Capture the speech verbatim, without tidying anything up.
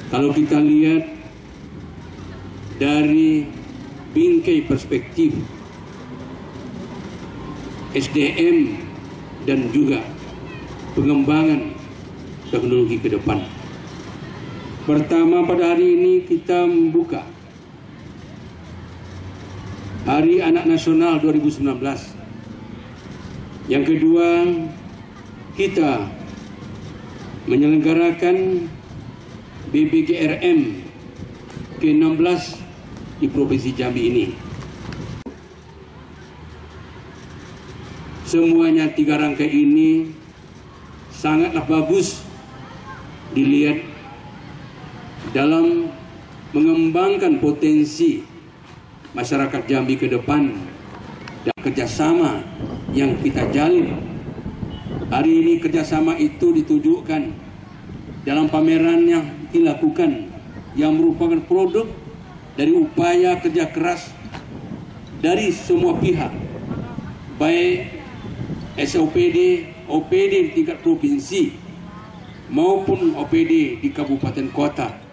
Kalau kita lihat dari bingkai perspektif S D M dan juga pengembangan teknologi ke depan. Pertama, pada hari ini kita membuka Hari Anak Nasional dua ribu sembilan belas. Yang kedua, kita menyelenggarakan B B G R M ke enam belas di Provinsi Jambi ini. Semuanya tiga rangkai ini sangatlah bagus dilihat dalam mengembangkan potensi masyarakat Jambi ke depan dan kerjasama yang kita jalin. Hari ini kerjasama itu ditujukan dalam pameran yang dilakukan yang merupakan produk dari upaya kerja keras dari semua pihak, baik S O P D, O P D di tingkat provinsi maupun O P D di kabupaten kota.